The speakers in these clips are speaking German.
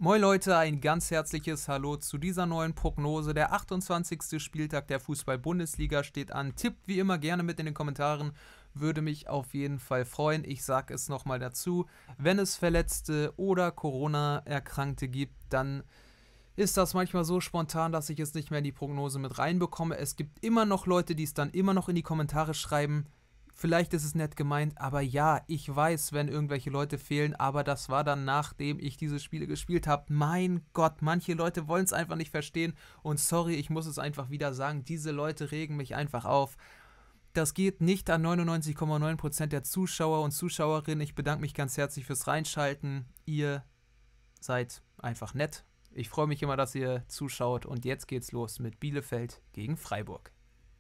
Moin Leute, ein ganz herzliches Hallo zu dieser neuen Prognose. Der 28. Spieltag der Fußball-Bundesliga steht an. Tippt wie immer gerne mit in den Kommentaren, würde mich auf jeden Fall freuen. Ich sage es nochmal dazu, wenn es Verletzte oder Corona-Erkrankte gibt, dann ist das manchmal so spontan, dass ich es nicht mehr in die Prognose mit reinbekomme. Es gibt immer noch Leute, die es dann immer noch in die Kommentare schreiben. Vielleicht ist es nett gemeint, aber ja, ich weiß, wenn irgendwelche Leute fehlen, aber das war dann, nachdem ich diese Spiele gespielt habe. Mein Gott, manche Leute wollen es einfach nicht verstehen und sorry, ich muss es einfach wieder sagen, diese Leute regen mich einfach auf. Das geht nicht an 99,9% der Zuschauer und Zuschauerinnen. Ich bedanke mich ganz herzlich fürs Reinschalten. Ihr seid einfach nett. Ich freue mich immer, dass ihr zuschaut und jetzt geht's los mit Bielefeld gegen Freiburg.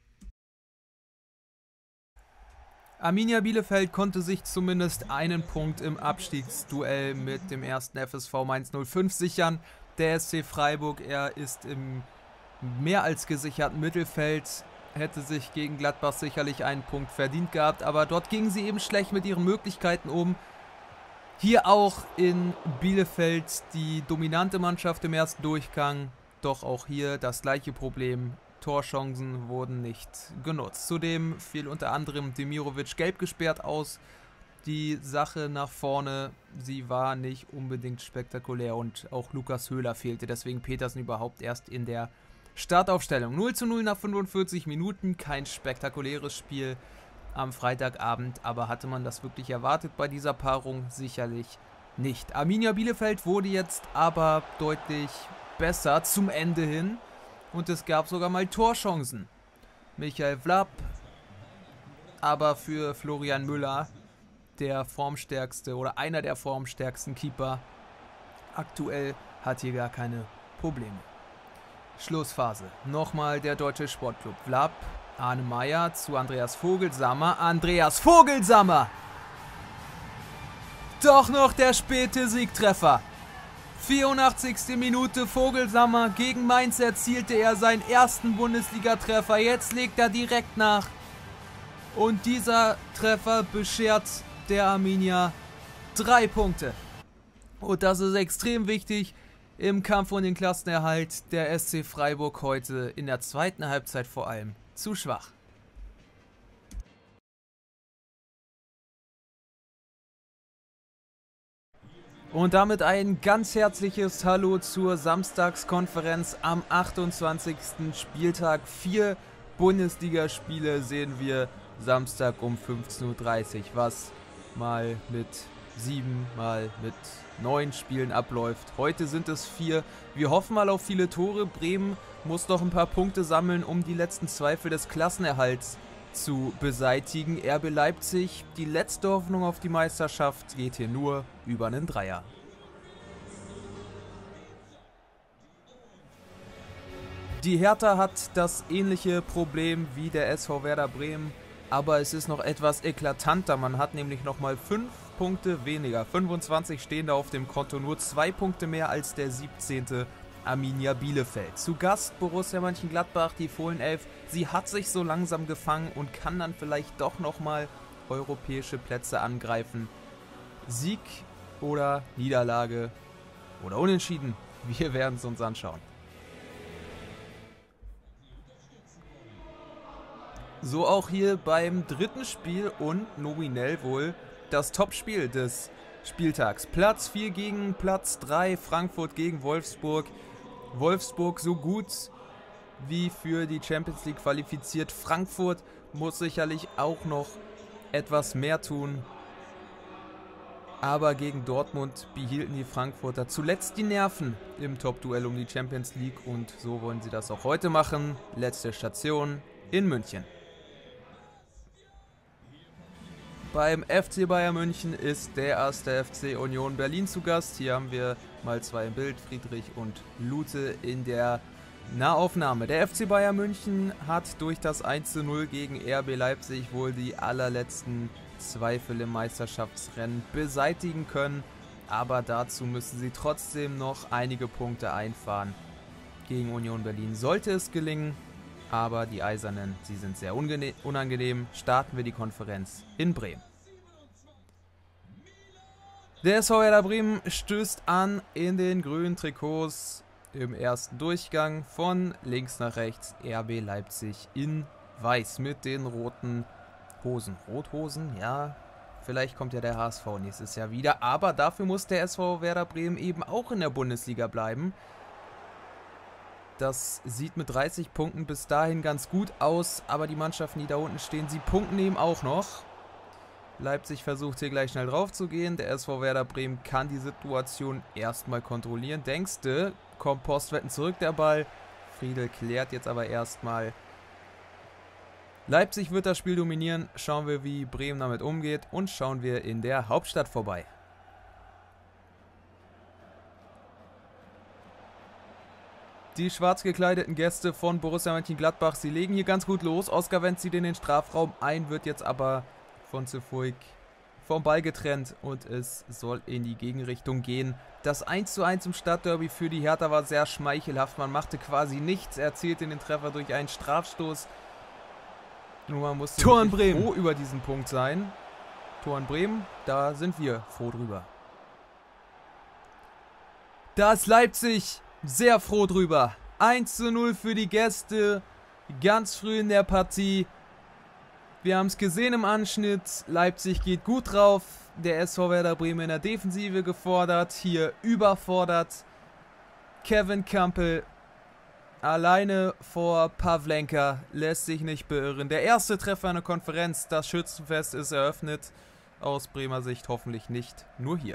Arminia Bielefeld konnte sich zumindest einen Punkt im Abstiegsduell mit dem ersten FSV Mainz 05 sichern. Der SC Freiburg, er ist im mehr als gesicherten Mittelfeld, hätte sich gegen Gladbach sicherlich einen Punkt verdient gehabt, aber dort gingen sie eben schlecht mit ihren Möglichkeiten um. Hier auch in Bielefeld die dominante Mannschaft im ersten Durchgang, doch auch hier das gleiche Problem. Torchancen wurden nicht genutzt. Zudem fiel unter anderem Demirovic gelb gesperrt aus. Die Sache nach vorne, sie war nicht unbedingt spektakulär und auch Lukas Höhler fehlte, deswegen Petersen überhaupt erst in der Startaufstellung. 0:0 nach 45 Minuten, kein spektakuläres Spiel am Freitagabend, aber hatte man das wirklich erwartet bei dieser Paarung? Sicherlich nicht. Arminia Bielefeld wurde jetzt aber deutlich besser zum Ende hin. Und es gab sogar mal Torchancen. Michael Vlap, aber für Florian Müller, der formstärkste oder einer der formstärksten Keeper, aktuell hat hier gar keine Probleme. Schlussphase. Nochmal der Deutsche Sportclub. Vlap, Arne Meyer zu Andreas Vogelsammer. Andreas Vogelsammer! Doch noch der späte Siegtreffer. 84. Minute, Vogelsammer gegen Mainz erzielte er seinen ersten Bundesliga-Treffer. Jetzt legt er direkt nach. Und dieser Treffer beschert der Arminia 3 Punkte. Und das ist extrem wichtig im Kampf um den Klassenerhalt. Der SC Freiburg heute in der zweiten Halbzeit vor allem zu schwach. Und damit ein ganz herzliches Hallo zur Samstagskonferenz am 28. Spieltag. 4 Bundesligaspiele sehen wir Samstag um 15:30 Uhr, was mal mit 7, mal mit 9 Spielen abläuft. Heute sind es 4. Wir hoffen mal auf viele Tore. Bremen muss noch ein paar Punkte sammeln, um die letzten Zweifel des Klassenerhalts zu beseitigen. RB Leipzig, die letzte Hoffnung auf die Meisterschaft, geht hier nur über einen Dreier. Die Hertha hat das ähnliche Problem wie der SV Werder Bremen, aber es ist noch etwas eklatanter. Man hat nämlich nochmal 5 Punkte weniger. 25 stehen da auf dem Konto, nur 2 Punkte mehr als der 17. Arminia Bielefeld. Zu Gast Borussia Mönchengladbach, die Fohlenelf. Sie hat sich so langsam gefangen und kann dann vielleicht doch nochmal europäische Plätze angreifen. Sieg oder Niederlage oder Unentschieden, wir werden es uns anschauen. So auch hier beim dritten Spiel und nominell wohl das Topspiel des Spieltags. Platz 4 gegen Platz 3, Frankfurt gegen Wolfsburg. Wolfsburg so gut wie für die Champions League qualifiziert. Frankfurt muss sicherlich auch noch etwas mehr tun. Aber gegen Dortmund behielten die Frankfurter zuletzt die Nerven im Top-Duell um die Champions League. Und so wollen sie das auch heute machen. Letzte Station in München. Beim FC Bayern München ist der erste FC Union Berlin zu Gast. Hier haben wir mal 2 im Bild, Friedrich und Lute in der Nahaufnahme. Der FC Bayern München hat durch das 1:0 gegen RB Leipzig wohl die allerletzten Zweifel im Meisterschaftsrennen beseitigen können. Aber dazu müssen sie trotzdem noch einige Punkte einfahren. Gegen Union Berlin sollte es gelingen. Aber die Eisernen, sie sind sehr unangenehm. Starten wir die Konferenz in Bremen. Der SV Werder Bremen stößt an in den grünen Trikots im ersten Durchgang von links nach rechts. RB Leipzig in weiß mit den roten Hosen. Rothosen, ja, vielleicht kommt ja der HSV nächstes Jahr wieder. Aber dafür muss der SV Werder Bremen eben auch in der Bundesliga bleiben. Das sieht mit 30 Punkten bis dahin ganz gut aus. Aber die Mannschaften, die da unten stehen, sie punkten eben auch noch. Leipzig versucht hier gleich schnell drauf zu gehen. Der SV Werder Bremen kann die Situation erstmal kontrollieren. Denkst du, kommt Postwetten zurück der Ball. Friedel klärt jetzt aber erstmal. Leipzig wird das Spiel dominieren. Schauen wir, wie Bremen damit umgeht. Und schauen wir in der Hauptstadt vorbei. Die schwarz gekleideten Gäste von Borussia Mönchengladbach, sie legen hier ganz gut los. Oskar Wendt zieht in den Strafraum ein, wird jetzt aber von Cefuig vom Ball getrennt und es soll in die Gegenrichtung gehen. Das 1:1 im Stadtderby für die Hertha war sehr schmeichelhaft. Man machte quasi nichts, erzielte den Treffer durch einen Strafstoß. Nur man musste froh über diesen Punkt sein. Tor in Bremen, da sind wir froh drüber. Da ist Leipzig sehr froh drüber. 1:0 für die Gäste, ganz früh in der Partie. Wir haben es gesehen im Anschnitt, Leipzig geht gut drauf, der SV Werder Bremen in der Defensive gefordert, hier überfordert. Kevin Campbell alleine vor Pavlenka, lässt sich nicht beirren. Der erste Treffer in der Konferenz, das Schützenfest ist eröffnet. Aus Bremer Sicht hoffentlich nicht nur hier.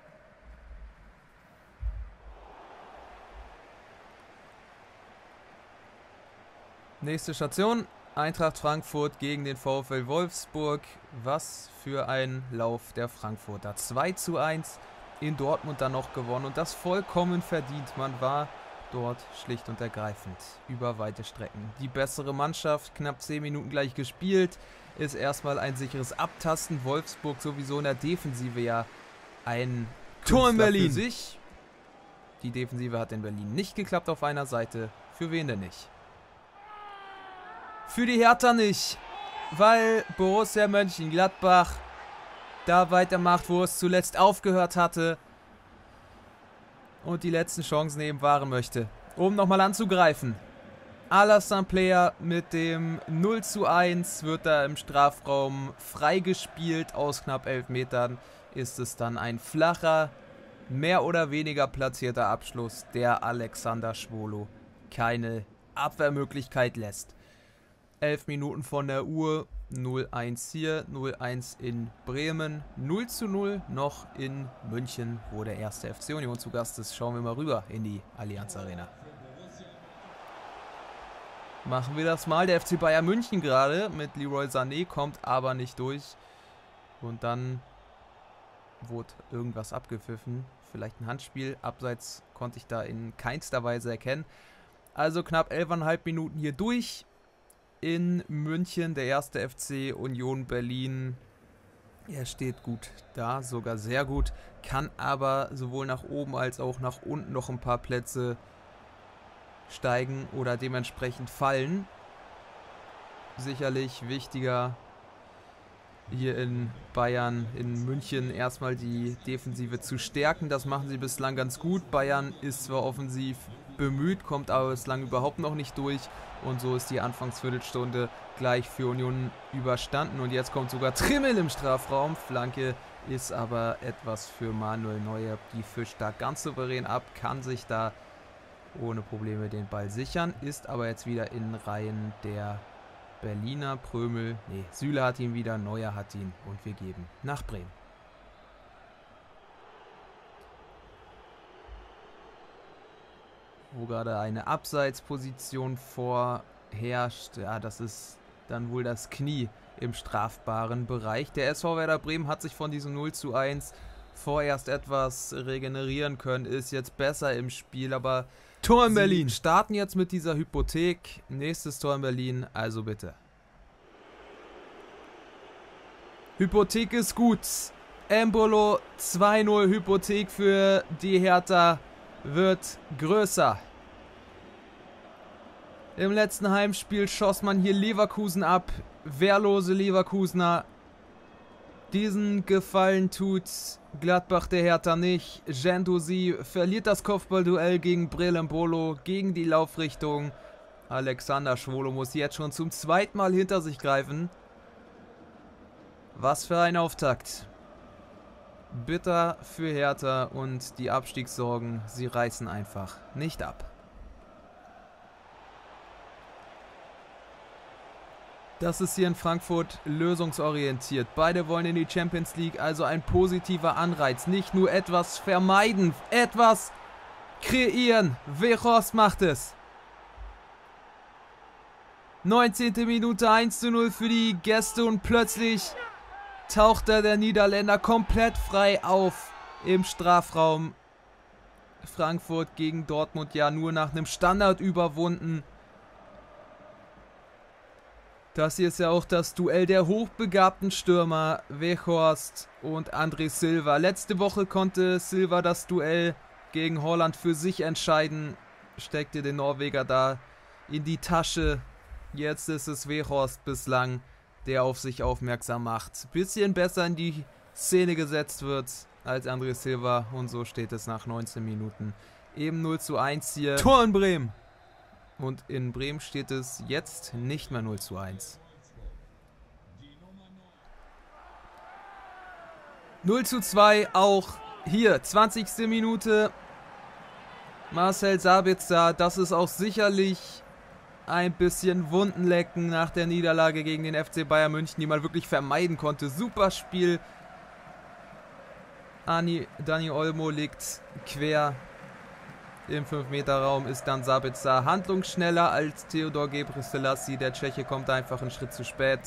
Nächste Station. Eintracht Frankfurt gegen den VfL Wolfsburg. Was für ein Lauf der Frankfurter. 2:1 in Dortmund dann noch gewonnen und das vollkommen verdient. Man war dort schlicht und ergreifend über weite Strecken die bessere Mannschaft. Knapp 10 Minuten gleich gespielt. Ist erstmal ein sicheres Abtasten. Wolfsburg sowieso in der Defensive ja ein Tor in Berlin. Für sich. Die Defensive hat in Berlin nicht geklappt auf einer Seite. Für wen denn nicht? Für die Hertha nicht, weil Borussia Mönchengladbach da weitermacht, wo es zuletzt aufgehört hatte und die letzten Chancen eben wahren möchte, um nochmal anzugreifen. Alassane Player mit dem 0:1 wird da im Strafraum freigespielt. Aus knapp 11 Metern ist es dann ein flacher, mehr oder weniger platzierter Abschluss, der Alexander Schwolo keine Abwehrmöglichkeit lässt. 11 Minuten von der Uhr, 0:1 hier, 0:1 in Bremen, 0:0 noch in München, wo der erste FC Union zu Gast ist. Schauen wir mal rüber in die Allianz Arena. Machen wir das mal. Der FC Bayern München gerade mit Leroy Sané, kommt aber nicht durch. Und dann wurde irgendwas abgepfiffen. Vielleicht ein Handspiel. Abseits konnte ich da in keinster Weise erkennen. Also knapp 11,5 Minuten hier durch. In München, der erste FC Union Berlin. Er steht gut da, sogar sehr gut. Kann aber sowohl nach oben als auch nach unten noch ein paar Plätze steigen oder dementsprechend fallen. Sicherlich wichtiger hier in Bayern, in München erstmal die Defensive zu stärken. Das machen sie bislang ganz gut. Bayern ist zwar offensiv bemüht, kommt aber bislang überhaupt noch nicht durch. Und so ist die Anfangsviertelstunde gleich für Union überstanden. Und jetzt kommt sogar Trimmel im Strafraum. Flanke ist aber etwas für Manuel Neuer. Die fischt da ganz souverän ab, kann sich da ohne Probleme den Ball sichern. Ist aber jetzt wieder in Reihen der Berliner. Prömel, nee, Süle hat ihn wieder, Neuer hat ihn. Und wir geben nach Bremen. Wo gerade eine Abseitsposition vorherrscht. Ja, das ist dann wohl das Knie im strafbaren Bereich. Der SV Werder Bremen hat sich von diesem 0:1 vorerst etwas regenerieren können, ist jetzt besser im Spiel, aber Tor in Berlin. Starten jetzt mit dieser Hypothek. Nächstes Tor in Berlin, also bitte. Hypothek ist gut. Embolo 2:0 Hypothek für die Hertha wird größer. Im letzten Heimspiel schoss man hier Leverkusen ab. Wehrlose Leverkusener Diesen Gefallen tut Gladbach der Hertha nicht. Gendouzi verliert das Kopfballduell gegen Brelembolo, gegen die Laufrichtung. Alexander Schwolo muss jetzt schon zum zweiten Mal hinter sich greifen. Was für ein Auftakt. Bitter für Hertha und die Abstiegssorgen, sie reißen einfach nicht ab. Das ist hier in Frankfurt lösungsorientiert. Beide wollen in die Champions League, also ein positiver Anreiz. Nicht nur etwas vermeiden, etwas kreieren. Weghorst macht es. 19. Minute 1:0 für die Gäste und plötzlich taucht da der Niederländer komplett frei auf im Strafraum. Frankfurt gegen Dortmund ja nur nach einem Standard überwunden. Das hier ist ja auch das Duell der hochbegabten Stürmer Weghorst und André Silva. Letzte Woche konnte Silva das Duell gegen Haaland für sich entscheiden. Steckte den Norweger da in die Tasche. Jetzt ist es Weghorst bislang, der auf sich aufmerksam macht. Bisschen besser in die Szene gesetzt wird als André Silva. Und so steht es nach 19 Minuten. Eben 0:1 hier. Tor in Bremen. Und in Bremen steht es jetzt nicht mehr 0:1. 0:2 auch hier, 20. Minute. Marcel Sabitzer, das ist auch sicherlich ein bisschen Wundenlecken nach der Niederlage gegen den FC Bayern München, die man wirklich vermeiden konnte. Super Spiel. Dani Olmo liegt quer. Im 5-Meter-Raum ist dann Sabitzer handlungsschneller als Theodor Gebrselassie. Der Tscheche kommt einfach einen Schritt zu spät.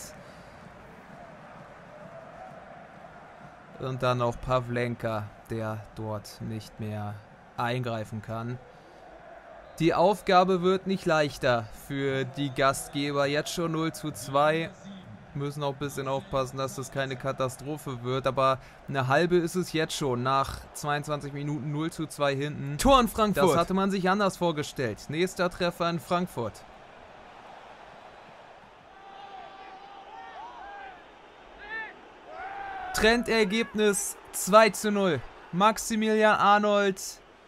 Und dann auch Pavlenka, der dort nicht mehr eingreifen kann. Die Aufgabe wird nicht leichter für die Gastgeber. Jetzt schon 0:2. Müssen auch ein bisschen aufpassen, dass das keine Katastrophe wird. Aber eine halbe ist es jetzt schon. Nach 22 Minuten 0:2 hinten. Tor in Frankfurt. Das hatte man sich anders vorgestellt. Nächster Treffer in Frankfurt. Trendergebnis 2:0. Maximilian Arnold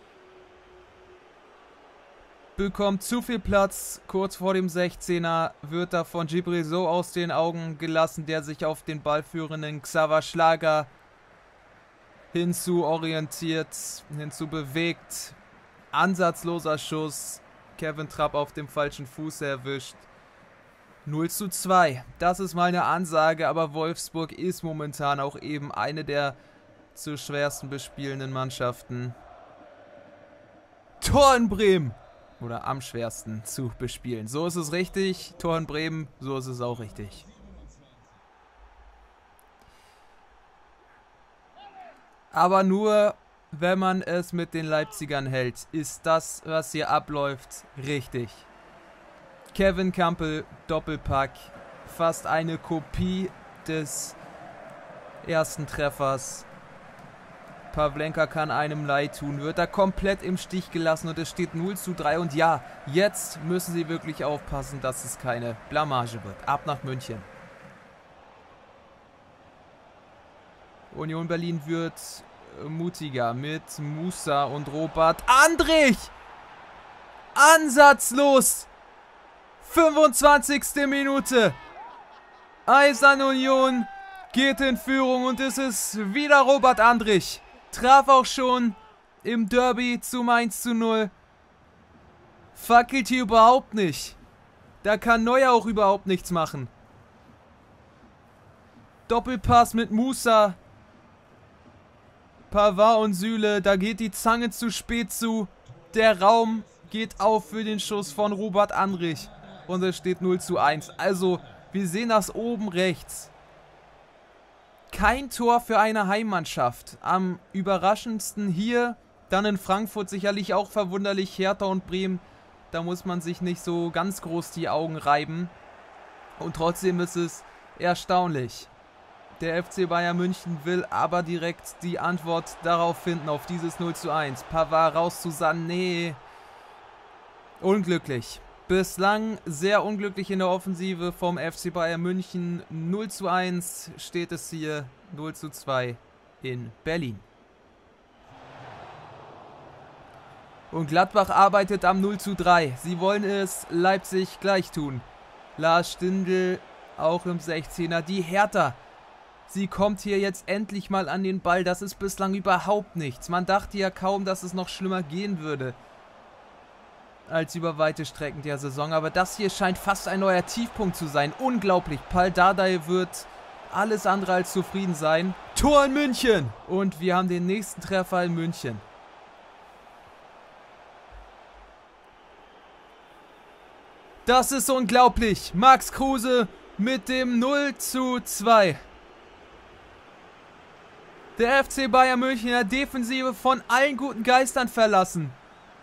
bekommt zu viel Platz, kurz vor dem 16er, wird da von Djibril So aus den Augen gelassen, der sich auf den ballführenden Xaver Schlager hinzu orientiert, hinzu bewegt. Ansatzloser Schuss, Kevin Trapp auf dem falschen Fuß erwischt. 0:2, das ist mal eine Ansage, aber Wolfsburg ist momentan auch eben eine der zu schwersten bespielenden Mannschaften. Tor in Bremen. Oder am schwersten zu bespielen. So ist es richtig. Tor in Bremen, so ist es auch richtig. Aber nur, wenn man es mit den Leipzigern hält, ist das, was hier abläuft, richtig. Kevin Campbell, Doppelpack. Fast eine Kopie des ersten Treffers. Pavlenka kann einem leid tun, wird da komplett im Stich gelassen und es steht 0:3. Und ja, jetzt müssen sie wirklich aufpassen, dass es keine Blamage wird. Ab nach München. Union Berlin wird mutiger mit Musa und Robert Andrich. Ansatzlos. 25. Minute. Eisern Union geht in Führung und es ist wieder Robert Andrich. Traf auch schon im Derby zum 1:0. Fackelt hier überhaupt nicht. Da kann Neuer auch überhaupt nichts machen. Doppelpass mit Musa. Pavard und Süle, da geht die Zange zu spät zu. Der Raum geht auf für den Schuss von Robert Andrich. Und es steht 0:1. Also, wir sehen das oben rechts. Kein Tor für eine Heimmannschaft. Am überraschendsten hier, dann in Frankfurt sicherlich auch verwunderlich, Hertha und Bremen. Da muss man sich nicht so ganz groß die Augen reiben. Und trotzdem ist es erstaunlich. Der FC Bayern München will aber direkt die Antwort darauf finden, auf dieses 0:1. Pavard raus zu Sané. Unglücklich. Bislang sehr unglücklich in der Offensive vom FC Bayern München. 0:1 steht es hier, 0:2 in Berlin. Und Gladbach arbeitet am 0:3. Sie wollen es Leipzig gleich tun. Lars Stindl auch im 16er. Die Hertha, sie kommt hier jetzt endlich mal an den Ball. Das ist bislang überhaupt nichts. Man dachte ja kaum, dass es noch schlimmer gehen würde als über weite Strecken der Saison. Aber das hier scheint fast ein neuer Tiefpunkt zu sein. Unglaublich. Pal Dardai wird alles andere als zufrieden sein. Tor in München! Und wir haben den nächsten Treffer in München. Das ist unglaublich. Max Kruse mit dem 0:2. Der FC Bayern München in der Defensive von allen guten Geistern verlassen.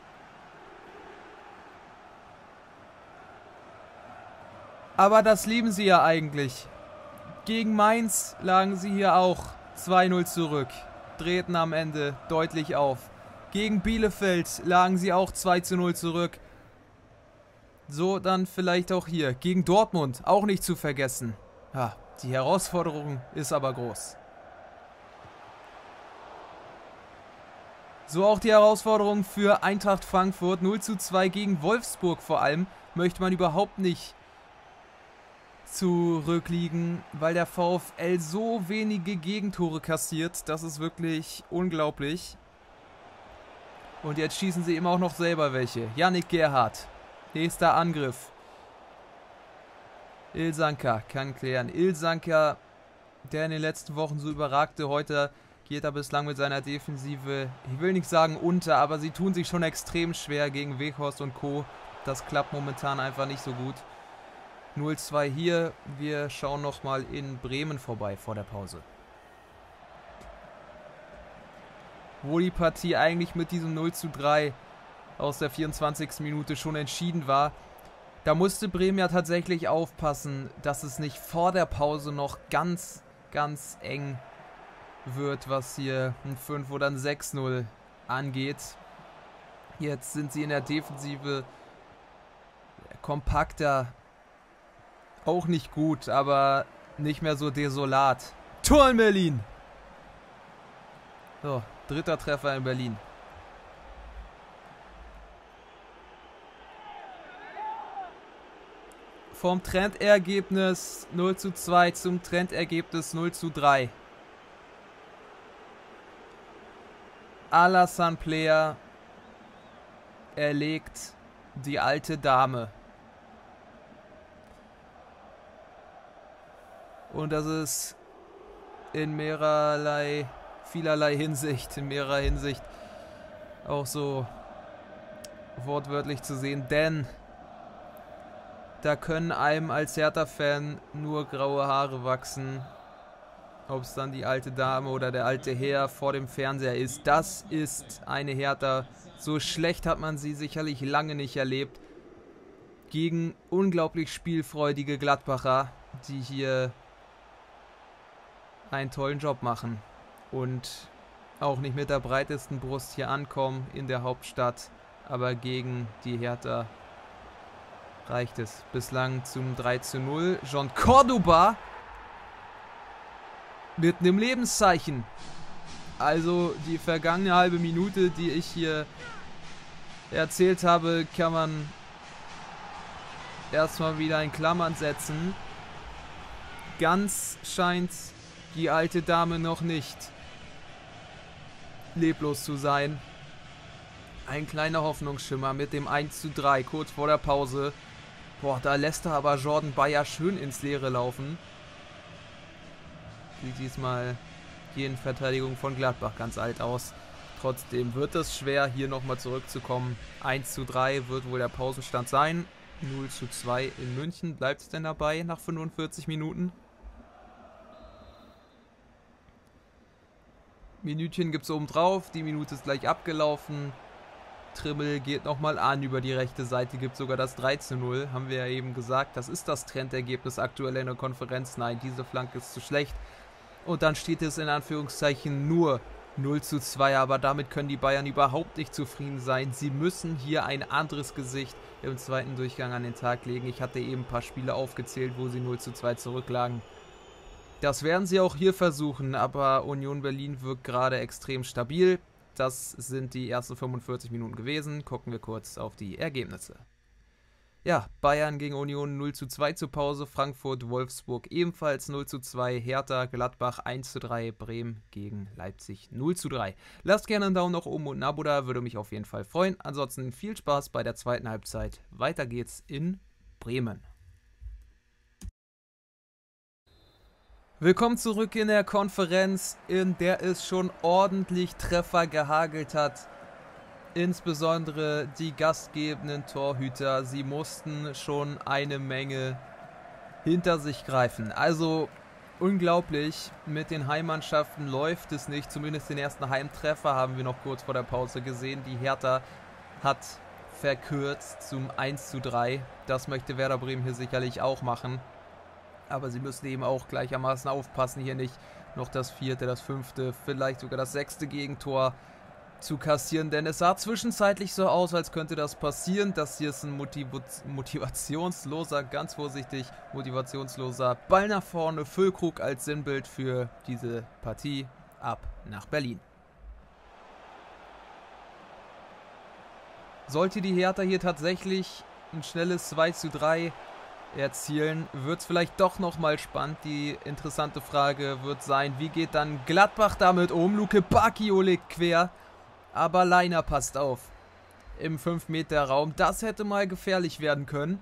Aber das lieben sie ja eigentlich. Gegen Mainz lagen sie hier auch 2:0 zurück. Drehten am Ende deutlich auf. Gegen Bielefeld lagen sie auch 2:0 zurück. So dann vielleicht auch hier. Gegen Dortmund auch nicht zu vergessen. Ja, die Herausforderung ist aber groß. So auch die Herausforderung für Eintracht Frankfurt. 0:2 gegen Wolfsburg vor allem. Möchte man überhaupt nicht zurückliegen, weil der VfL so wenige Gegentore kassiert. Das ist wirklich unglaublich. Und jetzt schießen sie eben auch noch selber welche. Yannick Gerhardt. Nächster Angriff. Ilsanker kann klären. Ilsanker, der in den letzten Wochen so überragte, heute geht er bislang mit seiner Defensive, ich will nicht sagen unter, aber sie tun sich schon extrem schwer gegen Weghorst und Co. Das klappt momentan einfach nicht so gut. 0:2 hier. Wir schauen nochmal in Bremen vorbei vor der Pause. Wo die Partie eigentlich mit diesem 0:3 aus der 24. Minute schon entschieden war. Da musste Bremen ja tatsächlich aufpassen, dass es nicht vor der Pause noch ganz, ganz eng wird, was hier ein 5 oder ein 6:0 angeht. Jetzt sind sie in der Defensive kompakter, auch nicht gut, aber nicht mehr so desolat. Tor in Berlin! So, dritter Treffer in Berlin. Vom Trendergebnis 0:2 zum Trendergebnis 0:3. Alassane Player erlegt die alte Dame. Und das ist in vielerlei Hinsicht, in mehrerer Hinsicht auch so wortwörtlich zu sehen, denn da können einem als Hertha-Fan nur graue Haare wachsen. Ob es dann die alte Dame oder der alte Herr vor dem Fernseher ist. Das ist eine Hertha. So schlecht hat man sie sicherlich lange nicht erlebt. Gegen unglaublich spielfreudige Gladbacher, die hier einen tollen Job machen. Und auch nicht mit der breitesten Brust hier ankommen in der Hauptstadt. Aber gegen die Hertha reicht es. Bislang zum 3:0. John Cordoba mit einem Lebenszeichen. Also die vergangene halbe Minute, die ich hier erzählt habe, kann man erstmal wieder in Klammern setzen. Ganz scheint die alte Dame noch nicht leblos zu sein. Ein kleiner Hoffnungsschimmer mit dem 1:3 kurz vor der Pause. Boah, da lässt er aber Jordan Bayer schön ins Leere laufen. Sieht diesmal die Innenverteidigung von Gladbach ganz alt aus. Trotzdem wird es schwer, hier nochmal zurückzukommen. 1:3 wird wohl der Pausenstand sein. 0:2 in München. Bleibt es denn dabei nach 45 Minuten? Minütchen gibt es oben drauf. Die Minute ist gleich abgelaufen. Trimmel geht nochmal an über die rechte Seite, gibt sogar das 3:0, haben wir ja eben gesagt. Das ist das Trendergebnis aktuell in der Konferenz. Nein, diese Flanke ist zu schlecht. Und dann steht es in Anführungszeichen nur 0:2, aber damit können die Bayern überhaupt nicht zufrieden sein. Sie müssen hier ein anderes Gesicht im zweiten Durchgang an den Tag legen. Ich hatte eben ein paar Spiele aufgezählt, wo sie 0:2 zurücklagen. Das werden sie auch hier versuchen, aber Union Berlin wirkt gerade extrem stabil. Das sind die ersten 45 Minuten gewesen. Gucken wir kurz auf die Ergebnisse. Ja, Bayern gegen Union 0:2 zur Pause, Frankfurt, Wolfsburg ebenfalls 0:2, Hertha, Gladbach 1:3, Bremen gegen Leipzig 0:3. Lasst gerne einen Daumen nach oben und ein Abo da, würde mich auf jeden Fall freuen. Ansonsten viel Spaß bei der zweiten Halbzeit. Weiter geht's in Bremen. Willkommen zurück in der Konferenz, in der es schon ordentlich Treffer gehagelt hat. Insbesondere die gastgebenden Torhüter, sie mussten schon eine Menge hinter sich greifen. Also unglaublich, mit den Heimmannschaften läuft es nicht. Zumindest den ersten Heimtreffer haben wir noch kurz vor der Pause gesehen. Die Hertha hat verkürzt zum 1:3. Das möchte Werder Bremen hier sicherlich auch machen. Aber sie müssen eben auch gleichermaßen aufpassen, hier nicht noch das 4., das 5., vielleicht sogar das 6. Gegentor zu kassieren, denn es sah zwischenzeitlich so aus, als könnte das passieren. Das hier ist ein motivationsloser, ganz vorsichtig, motivationsloser Ball nach vorne. Füllkrug als Sinnbild für diese Partie. Ab nach Berlin. Sollte die Hertha hier tatsächlich ein schnelles 2:3 erzielen, wird es vielleicht doch nochmal spannend. Die interessante Frage wird sein, wie geht dann Gladbach damit um? Luke Bacchio legt quer. Aber Leiner passt auf. Im 5-Meter-Raum. Das hätte mal gefährlich werden können.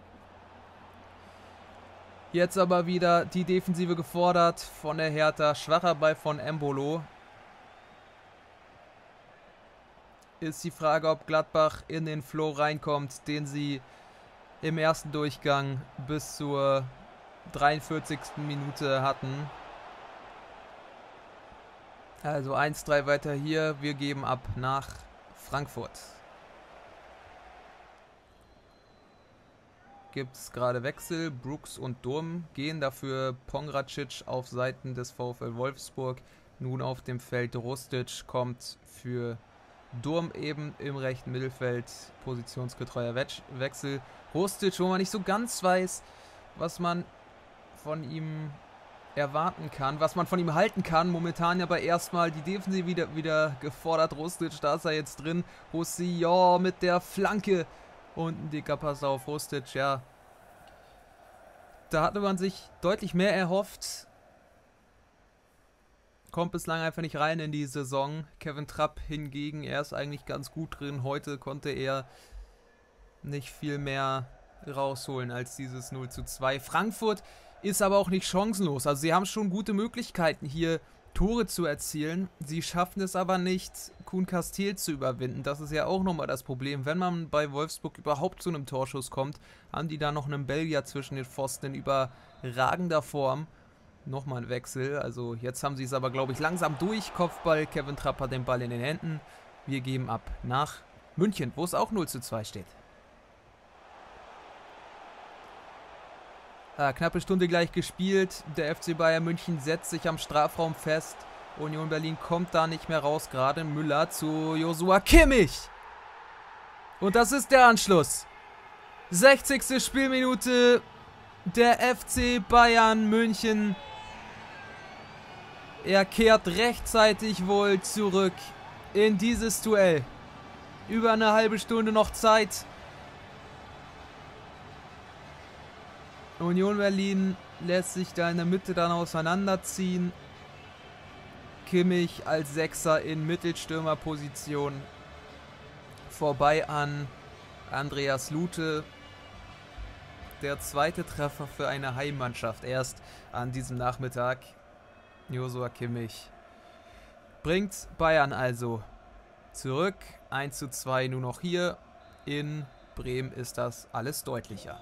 Jetzt aber wieder die Defensive gefordert von der Hertha. Schwacher Ball von Embolo. Ist die Frage, ob Gladbach in den Flow reinkommt, den sie im ersten Durchgang bis zur 43. Minute hatten. Also 1:3 weiter hier. Wir geben ab nach Frankfurt. Gibt es gerade Wechsel. Brooks und Durm gehen dafür. Pongracic auf Seiten des VfL Wolfsburg. Nun auf dem Feld Rustic kommt für Durm eben im rechten Mittelfeld. Positionsgetreuer Wechsel. Rustic, wo man nicht so ganz weiß, was man von ihm erwarten kann, was man von ihm halten kann. Momentan aber erstmal die Defensive wieder gefordert. Rustic, da ist er jetzt drin. Roussillon mit der Flanke und ein dicker Pass auf Rustic, ja. Da hatte man sich deutlich mehr erhofft. Kommt bislang einfach nicht rein in die Saison. Kevin Trapp hingegen, er ist eigentlich ganz gut drin. Heute konnte er nicht viel mehr rausholen als dieses 0:2. Frankfurt ist aber auch nicht chancenlos. Also sie haben schon gute Möglichkeiten, hier Tore zu erzielen. Sie schaffen es aber nicht, Kuhn Castells zu überwinden. Das ist ja auch nochmal das Problem. Wenn man bei Wolfsburg überhaupt zu einem Torschuss kommt, haben die da noch einen Belgier zwischen den Pfosten in überragender Form. Nochmal ein Wechsel. Also jetzt haben sie es aber, glaube ich, langsam durch. Kopfball. Kevin Trapp hat den Ball in den Händen. Wir geben ab nach München, wo es auch 0:2 steht. Knappe Stunde gleich gespielt. Der FC Bayern München setzt sich am Strafraum fest. Union Berlin kommt da nicht mehr raus. Gerade Müller zu Joshua Kimmich. Und das ist der Anschluss. 60. Spielminute. Der FC Bayern München. Er kehrt rechtzeitig wohl zurück in dieses Duell. Über eine halbe Stunde noch Zeit. Union Berlin lässt sich da in der Mitte dann auseinanderziehen. Kimmich als Sechser in Mittelstürmerposition. Vorbei an Andreas Lute. Der zweite Treffer für eine Heimmannschaft erst an diesem Nachmittag. Joshua Kimmich bringt Bayern also zurück. 1:2 nur noch hier. In Bremen ist das alles deutlicher.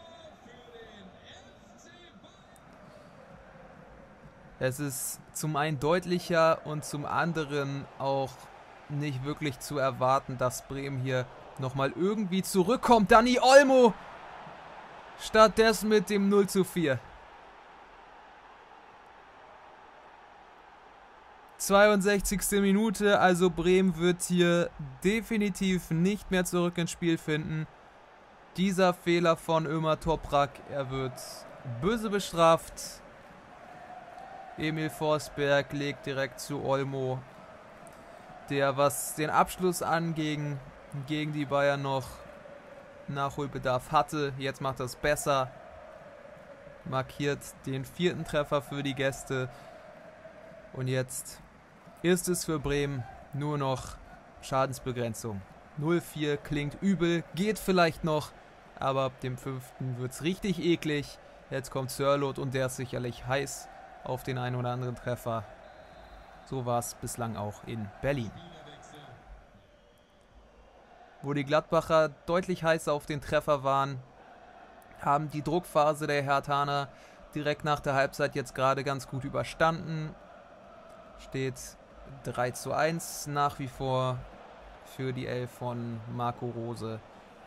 Es ist zum einen deutlicher und zum anderen auch nicht wirklich zu erwarten, dass Bremen hier nochmal irgendwie zurückkommt. Dani Olmo stattdessen mit dem 0:4. 62. Minute, also Bremen wird hier definitiv nicht mehr zurück ins Spiel finden. Dieser Fehler von Ömer Toprak, er wird böse bestraft. Emil Forsberg legt direkt zu Olmo, der, was den Abschluss anging, gegen die Bayern noch Nachholbedarf hatte. Jetzt macht er es besser. Markiert den 4. Treffer für die Gäste. Und jetzt ist es für Bremen nur noch Schadensbegrenzung. 0-4 klingt übel, geht vielleicht noch, aber ab dem 5. wird es richtig eklig. Jetzt kommt Sörloth und der ist sicherlich heiß auf den einen oder anderen Treffer. So war es bislang auch in Berlin. Wo die Gladbacher deutlich heißer auf den Treffer waren, haben die Druckphase der Herthaner direkt nach der Halbzeit jetzt gerade ganz gut überstanden. Steht 3:1 nach wie vor für die Elf von Marco Rose.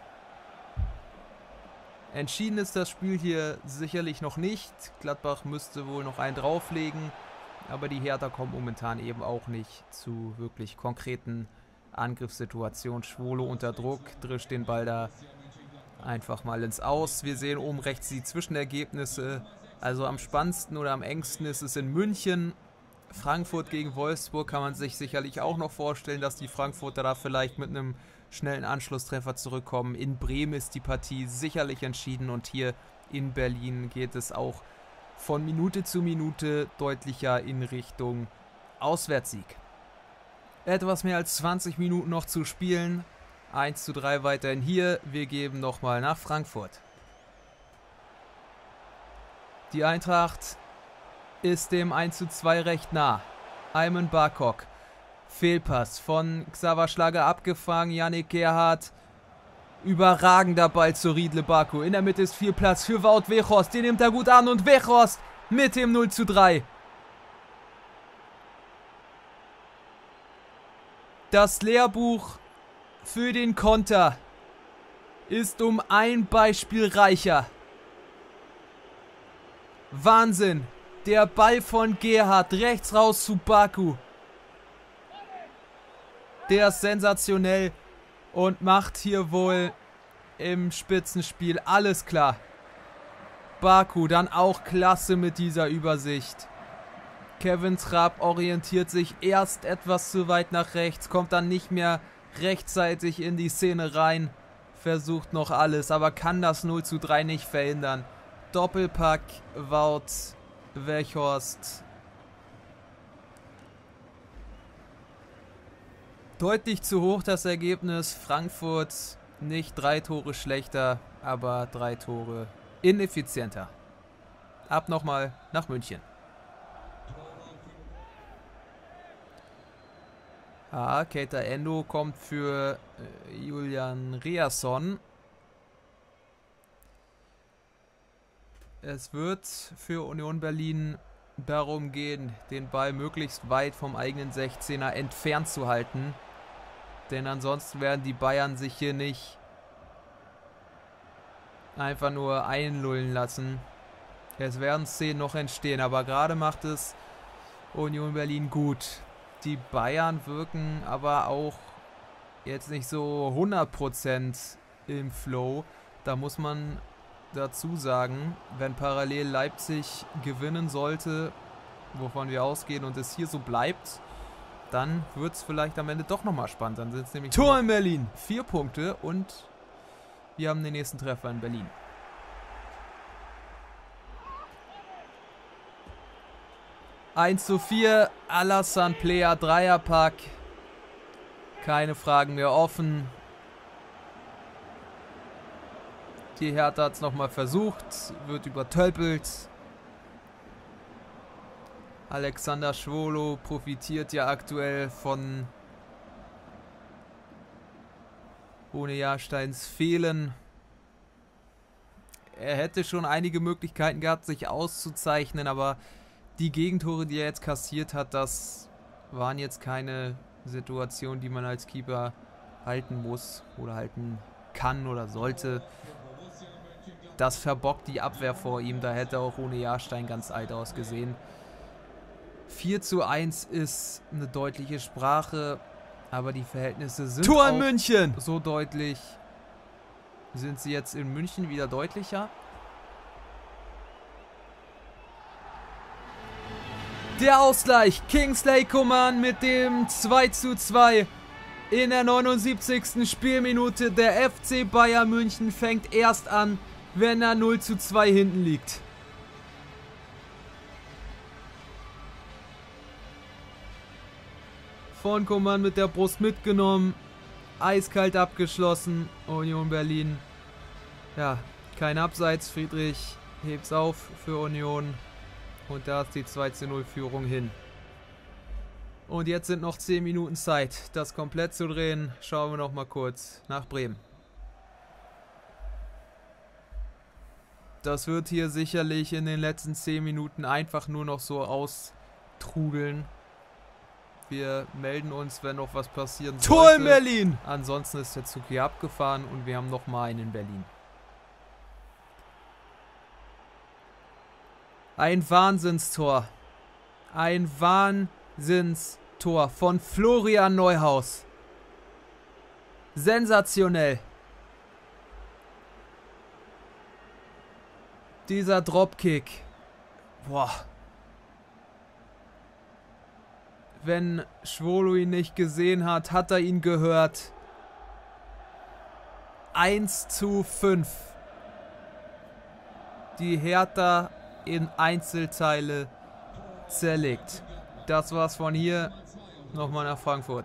Entschieden ist das Spiel hier sicherlich noch nicht. Gladbach müsste wohl noch einen drauflegen, aber die Hertha kommt momentan eben auch nicht zu wirklich konkreten Angriffssituationen. Schwolo unter Druck, drischt den Ball da einfach mal ins Aus. Wir sehen oben rechts die Zwischenergebnisse. Also am spannendsten oder am engsten ist es in München. Frankfurt gegen Wolfsburg kann man sich sicherlich auch noch vorstellen, dass die Frankfurter da vielleicht mit einem schnellen Anschlusstreffer zurückkommen. In Bremen ist die Partie sicherlich entschieden und hier in Berlin geht es auch von Minute zu Minute deutlicher in Richtung Auswärtssieg. Etwas mehr als 20 Minuten noch zu spielen. 1:3 weiterhin hier. Wir geben nochmal nach Frankfurt. Die Eintracht ist dem 1:2 recht nah. Ayman Barkok. Fehlpass von Xaver Schlager abgefangen. Yannick Gerhardt. Überragender Ball zu Riedle Baku. In der Mitte ist viel Platz für Wout Weghorst. Den nimmt er gut an und Weghorst mit dem 0:3. Das Lehrbuch für den Konter ist um ein Beispiel reicher. Wahnsinn. Der Ball von Gerhardt rechts raus zu Baku. Der ist sensationell und macht hier wohl im Spitzenspiel alles klar. Baku dann auch klasse mit dieser Übersicht. Kevin Trapp orientiert sich erst etwas zu weit nach rechts, kommt dann nicht mehr rechtzeitig in die Szene rein, versucht noch alles, aber kann das 0:3 nicht verhindern. Doppelpack, Wout, Weghorst. Deutlich zu hoch das Ergebnis. Frankfurt nicht 3 Tore schlechter, aber 3 Tore ineffizienter. Ab nochmal nach München. Keita Endo kommt für Julian Riasson. Es wird für Union Berlin darum gehen, den Ball möglichst weit vom eigenen 16er entfernt zu halten. Denn ansonsten werden die Bayern sich hier nicht einfach nur einlullen lassen. Es werden Szenen noch entstehen, aber gerade macht es Union Berlin gut. Die Bayern wirken aber auch jetzt nicht so 100% im Flow. Da muss man dazu sagen, wenn parallel Leipzig gewinnen sollte, wovon wir ausgehen und es hier so bleibt, dann wird es vielleicht am Ende doch nochmal spannend. Dann sind es nämlich Tor in Berlin. 4 Punkte und wir haben den nächsten Treffer in Berlin. (1:4), Alassane Plea, Dreierpack. Keine Fragen mehr offen. Die Hertha hat es nochmal versucht, wird übertölpelt. Alexander Schwolo profitiert ja aktuell von Rune Jahrsteins Fehlen. Er hätte schon einige Möglichkeiten gehabt, sich auszuzeichnen, aber die Gegentore, die er jetzt kassiert hat, das waren jetzt keine Situationen, die man als Keeper halten muss oder halten kann oder sollte. Das verbockt die Abwehr vor ihm, da hätte auch Rune Jahrstein ganz alt ausgesehen. 4:1 ist eine deutliche Sprache, aber die Verhältnisse sind Tor in auch München! so deutlich. Sind sie jetzt in München wieder deutlicher? Der Ausgleich. Kingsley Coman mit dem 2:2 in der 79. Spielminute. Der FC Bayern München fängt erst an, wenn er 0:2 hinten liegt. Von Coman mit der Brust mitgenommen. Eiskalt abgeschlossen. Union Berlin. Ja, kein Abseits. Friedrich hebt's auf für Union. Und da ist die 2:0 Führung hin. Und jetzt sind noch 10 Minuten Zeit, das komplett zu drehen. Schauen wir noch mal kurz nach Bremen. Das wird hier sicherlich in den letzten 10 Minuten einfach nur noch so austrudeln. Wir melden uns, wenn noch was passieren sollte. Tor in Berlin! Ansonsten ist der Zug hier abgefahren und wir haben noch mal einen in Berlin. Ein Wahnsinnstor. Ein Wahnsinnstor von Florian Neuhaus. Sensationell. Dieser Dropkick. Boah. Wenn Schwolo ihn nicht gesehen hat, hat er ihn gehört. 1:5. Die Hertha in Einzelteile zerlegt. Das war's von hier. Nochmal nach Frankfurt.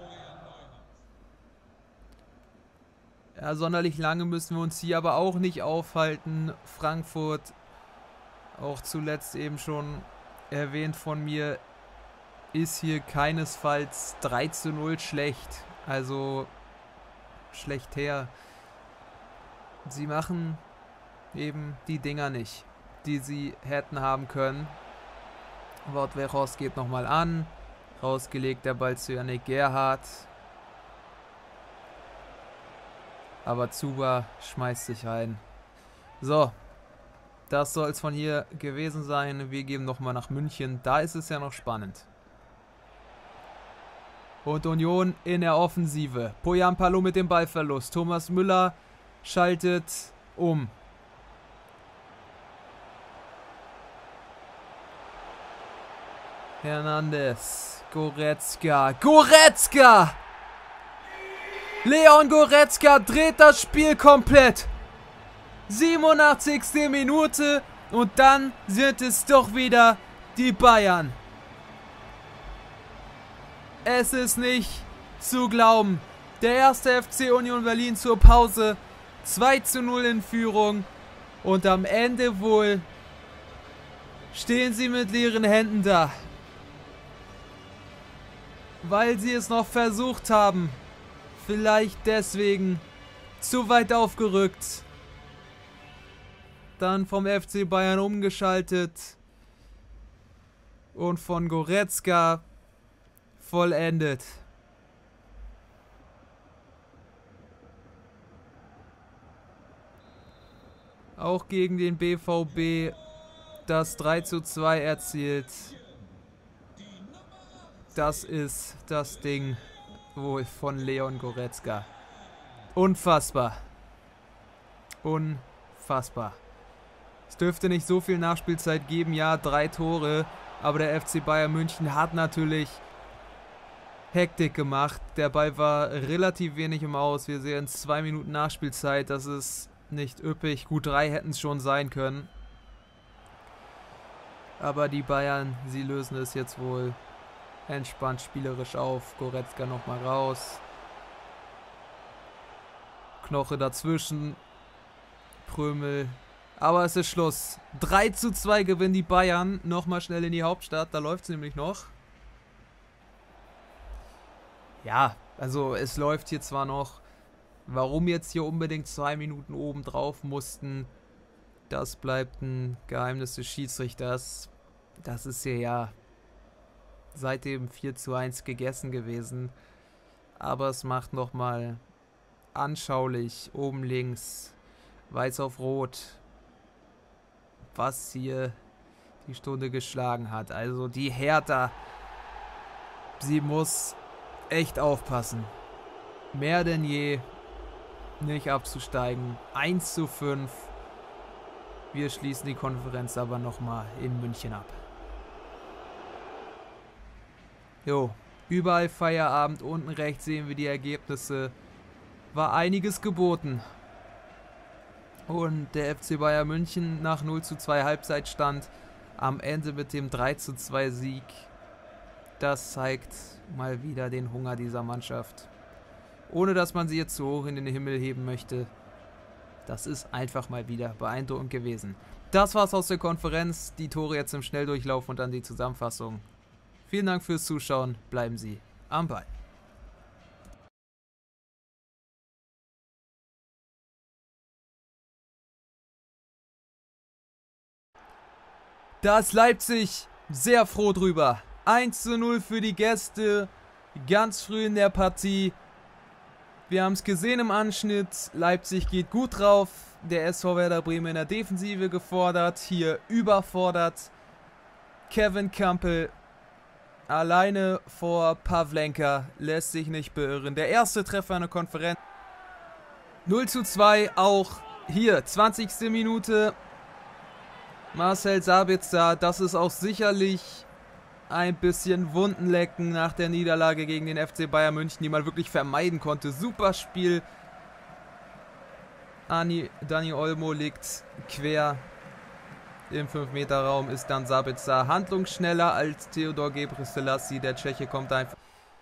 Ja, sonderlich lange müssen wir uns hier aber auch nicht aufhalten. Frankfurt, auch zuletzt eben schon erwähnt von mir, ist hier keinesfalls 3:0 schlecht. Also schlecht her. Sie machen eben die Dinger nicht, die sie hätten haben können. Wout Weghorst geht nochmal an. Rausgelegt der Ball zu Yannick Gerhardt. Aber Zuba schmeißt sich rein. So, das soll es von hier gewesen sein. Wir gehen nochmal nach München. Da ist es ja noch spannend. Und Union in der Offensive. Poyampalo mit dem Ballverlust. Thomas Müller schaltet um. Hernandez. Goretzka. Goretzka! Leon Goretzka dreht das Spiel komplett. 87. Minute und dann sind es doch wieder die Bayern. Es ist nicht zu glauben. Der erste FC Union Berlin zur Pause. 2:0 in Führung. Und am Ende wohl stehen sie mit leeren Händen da. Weil sie es noch versucht haben. Vielleicht deswegen zu weit aufgerückt. Dann vom FC Bayern umgeschaltet. Und von Goretzka vollendet. Auch gegen den BVB das 3:2 erzielt. Das ist das Ding wohl von Leon Goretzka. Unfassbar. Unfassbar. Es dürfte nicht so viel Nachspielzeit geben. Ja, 3 Tore. Aber der FC Bayern München hat natürlich Hektik gemacht. Der Ball war relativ wenig im Aus. Wir sehen 2 Minuten Nachspielzeit. Das ist nicht üppig. Gut, 3 hätten es schon sein können. Aber die Bayern, sie lösen es jetzt wohl entspannt spielerisch auf. Goretzka nochmal raus. Knoche dazwischen. Prömel. Aber es ist Schluss. 3:2 gewinnen die Bayern. Nochmal schnell in die Hauptstadt. Da läuft es nämlich noch. Ja, also es läuft hier zwar noch. Warum jetzt hier unbedingt 2 Minuten oben drauf mussten, das bleibt ein Geheimnis des Schiedsrichters. Das ist hier ja seit dem 4:1 gegessen gewesen. Aber es macht nochmal anschaulich oben links weiß auf rot, was hier die Stunde geschlagen hat. Also die Hertha, sie muss echt aufpassen. Mehr denn je nicht abzusteigen. 1:5. Wir schließen die Konferenz aber nochmal in München ab. Jo, überall Feierabend. Unten rechts sehen wir die Ergebnisse. War einiges geboten. Und der FC Bayern München nach 0:2 Halbzeitstand am Ende mit dem 3:2 Sieg. Das zeigt mal wieder den Hunger dieser Mannschaft. Ohne dass man sie jetzt so hoch in den Himmel heben möchte. Das ist einfach mal wieder beeindruckend gewesen. Das war's aus der Konferenz. Die Tore jetzt im Schnelldurchlauf und dann die Zusammenfassung. Vielen Dank fürs Zuschauen. Bleiben Sie am Ball. Da ist Leipzig sehr froh drüber. 1:0 für die Gäste. Ganz früh in der Partie. Wir haben es gesehen im Anschnitt. Leipzig geht gut drauf. Der SV Werder Bremen in der Defensive gefordert. Hier überfordert. Kevin Campbell alleine vor Pavlenka. Lässt sich nicht beirren. Der erste Treffer in der Konferenz. 0:2 auch hier. 20. Minute. Marcel Sabitzer. Das ist auch sicherlich ein bisschen Wundenlecken nach der Niederlage gegen den FC Bayern München, die man wirklich vermeiden konnte. Super Spiel. Dani Olmo liegt quer im 5-Meter-Raum, ist dann Sabitzer handlungsschneller als Theodor Gebrselassie. Der Tscheche kommt einfach.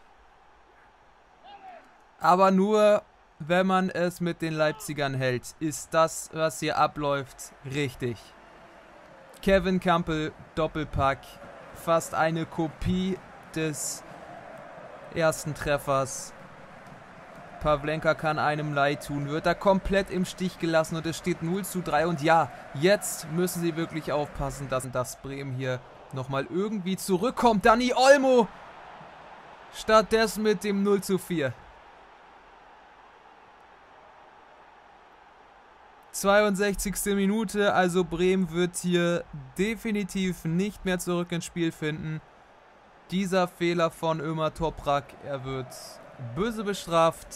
Aber nur, wenn man es mit den Leipzigern hält, ist das, was hier abläuft, richtig. Kevin Campbell, Doppelpack. Fast eine Kopie des ersten Treffers. Pavlenka kann einem leid tun, wird da komplett im Stich gelassen und es steht 0:3. Und ja, jetzt müssen sie wirklich aufpassen, dass Bremen hier nochmal irgendwie zurückkommt. Dani Olmo stattdessen mit dem 0:4. 62. Minute, also Bremen wird hier definitiv nicht mehr zurück ins Spiel finden. Dieser Fehler von Ömer Toprak, er wird böse bestraft.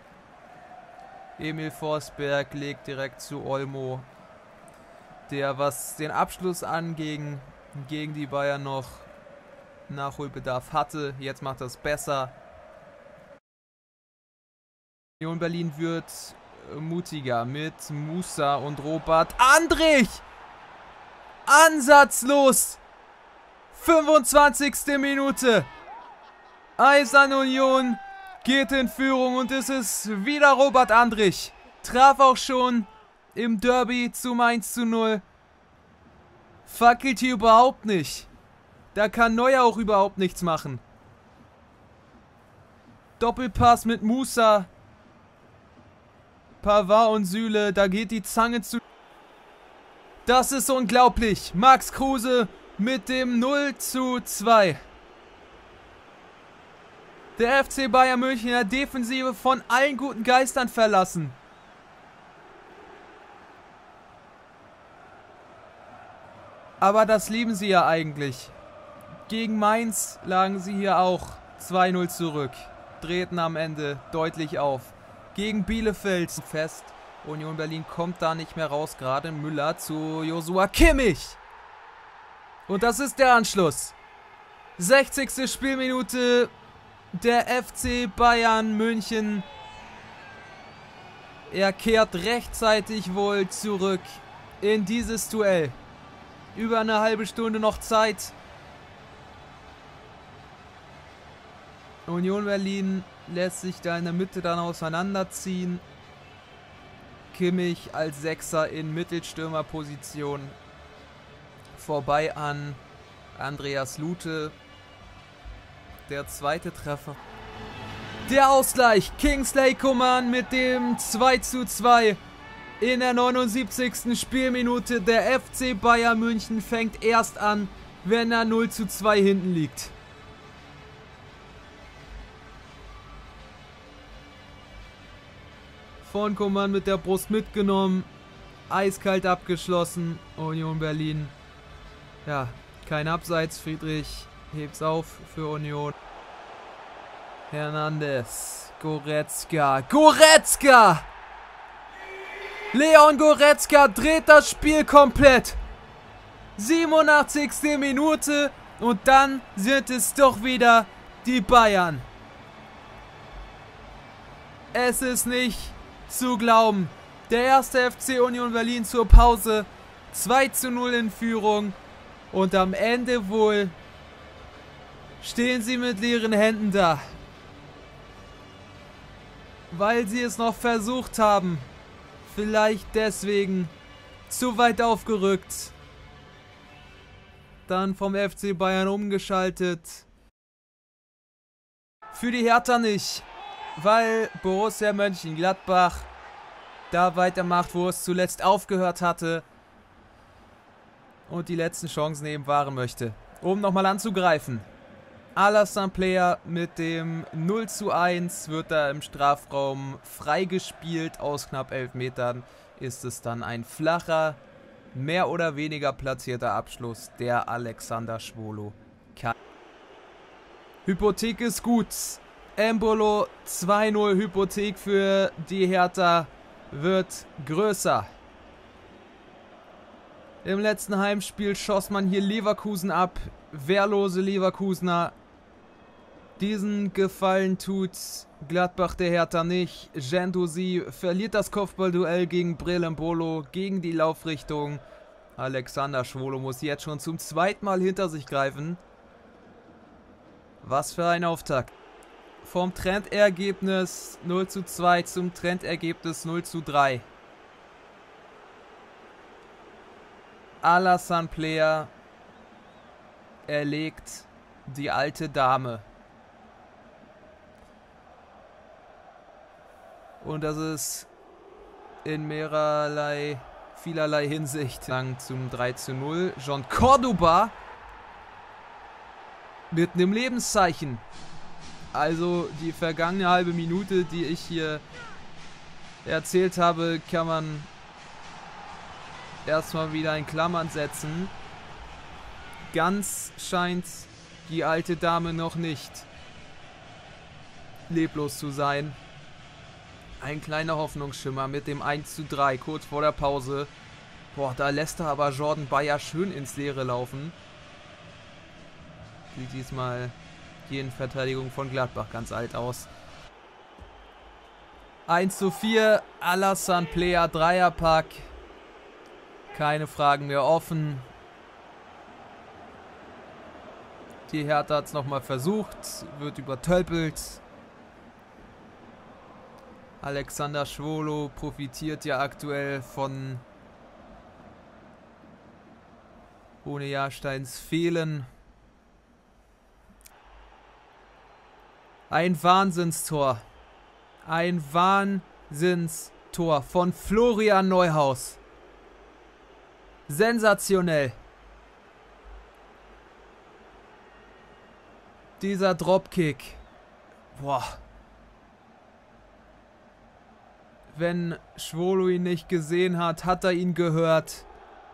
Emil Forsberg legt direkt zu Olmo, der, was den Abschluss anging, gegen die Bayern noch Nachholbedarf hatte. Jetzt macht er es besser. Union Berlin wird mutiger mit Musa und Robert Andrich. Ansatzlos. 25. Minute. Eisern Union geht in Führung und es ist wieder Robert Andrich. Traf auch schon im Derby zum 1:0. Fackelt hier überhaupt nicht. Da kann Neuer auch überhaupt nichts machen. Doppelpass mit Musa. Pavard und Süle, da geht die Zange zu. Das ist unglaublich. Max Kruse mit dem 0:2. Der FC Bayern München in der Defensive von allen guten Geistern verlassen. Aber das lieben sie ja eigentlich. Gegen Mainz lagen sie hier auch 2:0 zurück. Drehten am Ende deutlich auf. Gegen Bielefeld fest. Union Berlin kommt da nicht mehr raus. Gerade Müller zu Joshua Kimmich. Und das ist der Anschluss. 60. Spielminute. Der FC Bayern München. Er kehrt rechtzeitig wohl zurück in dieses Duell. Über eine halbe Stunde noch Zeit. Union Berlin lässt sich da in der Mitte dann auseinanderziehen. Kimmich als Sechser in Mittelstürmerposition. Vorbei an Andreas Lute. Der zweite Treffer. Der Ausgleich. Kingsley Coman mit dem 2:2 in der 79. Spielminute. Der FC Bayern München fängt erst an, wenn er 0:2 hinten liegt. Von Coman mit der Brust mitgenommen. Eiskalt abgeschlossen. Union Berlin. Ja, Kein Abseits, Friedrich hebt's auf für Union. Hernandez, Goretzka, Goretzka! Leon Goretzka dreht das Spiel komplett. 87. Minute und dann sind es doch wieder die Bayern. Es ist nicht zu glauben. Der erste FC Union Berlin zur Pause. 2:0 in Führung. Und am Ende wohl stehen sie mit leeren Händen da. Weil sie es noch versucht haben. Vielleicht deswegen zu weit aufgerückt. Dann vom FC Bayern umgeschaltet. Für die Hertha nicht. Weil Borussia Mönchengladbach da weitermacht, wo es zuletzt aufgehört hatte. Und die letzten Chancen eben wahren möchte. Um nochmal anzugreifen. Alassane Player mit dem 0:1 wird da im Strafraum freigespielt. Aus knapp 11 Metern ist es dann ein flacher, mehr oder weniger platzierter Abschluss der Alexander Schwolo. Hypothek ist gut. Embolo 2:0 Hypothek für die Hertha wird größer. Im letzten Heimspiel schoss man hier Leverkusen ab. Wehrlose Leverkusener. Diesen Gefallen tut Gladbach der Hertha nicht. Gendouzi verliert das Kopfballduell gegen Breel Embolo, gegen die Laufrichtung. Alexander Schwolo muss jetzt schon zum zweiten Mal hinter sich greifen. Was für ein Auftakt. Vom Trendergebnis 0:2 zum Trendergebnis 0:3. Alassane Player erlegt die alte Dame. Und das ist in vielerlei Hinsicht lang zum 3:0. John Cordoba mit einem Lebenszeichen. Also die vergangene halbe Minute, die ich hier erzählt habe, kann man erstmal wieder in Klammern setzen. Ganz scheint die alte Dame noch nicht leblos zu sein. Ein kleiner Hoffnungsschimmer mit dem 1:3 kurz vor der Pause. Boah, da lässt er aber Jordan Bayer schön ins Leere laufen. Sieht diesmal die Innenverteidigung von Gladbach ganz alt aus. 1:4, Alassane Player, Dreierpack. Keine Fragen mehr offen. Die Hertha hat es nochmal versucht, wird übertölpelt. Alexander Schwolo profitiert ja aktuell von Rune Jahrsteins Fehlen. Ein Wahnsinnstor. Ein Wahnsinnstor von Florian Neuhaus. Sensationell. Dieser Dropkick. Boah. Wenn Schwolo ihn nicht gesehen hat, hat er ihn gehört.